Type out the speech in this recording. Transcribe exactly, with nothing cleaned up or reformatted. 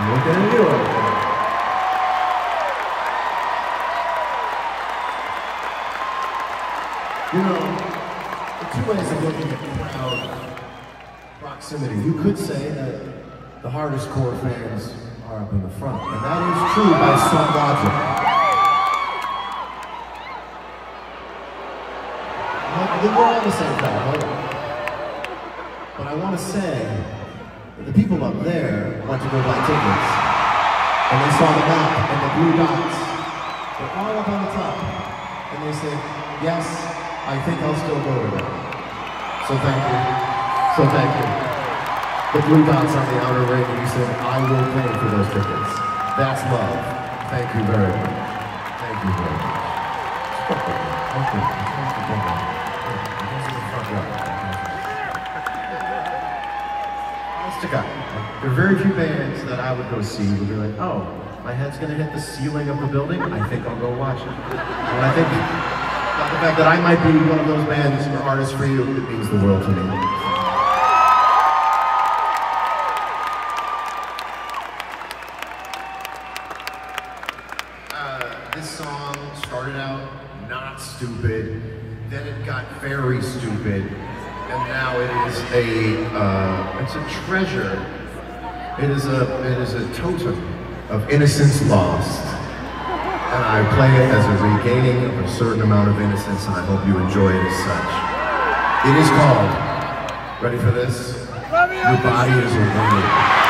And we're gonna do it. You know, there are two ways of looking at crowd proximity. You could say that the hardest core fans are up in the front, and that is true by some logic. We're all the same crowd, hold on. But I want to say that the people up there went to go buy tickets, and they saw the map and the blue dots. They're all up on the top, and they said, yes, I think I'll still go to that. So thank you. So thank you. The blue dots on the outer ring, and you said, I will pay for those tickets. That's love. Thank you very much. Thank you very much. Thank you. Honest to God, there are very few bands that I would go see who would be like, oh, my head's gonna hit the ceiling of the building, I think I'll go watch it. And I think the fact that I might be one of those bands or artists for you, it means the world to me. This song started out not stupid, then it got very stupid, and now it is a uh, it's a treasure. It is a it is a totem of innocence lost, and I play it as a regaining of a certain amount of innocence, and I hope you enjoy it as such. It is called. Ready for this? Your body is a wound.